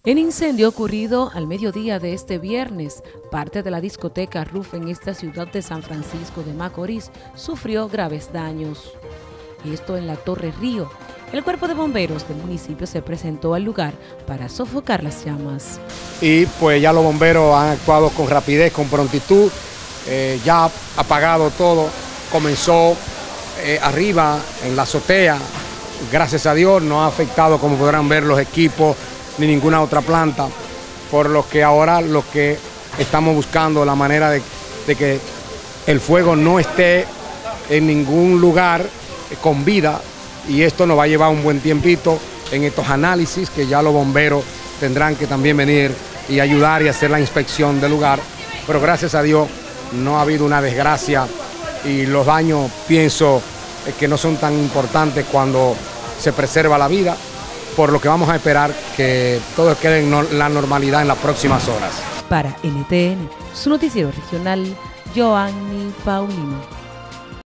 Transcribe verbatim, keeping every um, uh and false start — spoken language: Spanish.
En incendio ocurrido al mediodía de este viernes, parte de la discoteca Ruf en esta ciudad de San Francisco de Macorís sufrió graves daños. Esto en la Torre Río. El cuerpo de bomberos del municipio se presentó al lugar para sofocar las llamas. Y pues ya los bomberos han actuado con rapidez, con prontitud, eh, ya apagado todo, comenzó eh, arriba en la azotea, gracias a Dios no ha afectado, como podrán ver, los equipos ni ninguna otra planta, por lo que ahora lo que estamos buscando la manera de, de que el fuego no esté en ningún lugar con vida, y esto nos va a llevar un buen tiempito en estos análisis que ya los bomberos tendrán que también venir y ayudar y hacer la inspección del lugar, pero gracias a Dios no ha habido una desgracia y los daños pienso que no son tan importantes cuando se preserva la vida, por lo que vamos a esperar que todo quede en la normalidad en las próximas horas. Para N T N, su noticiero regional, Joanny Paulino.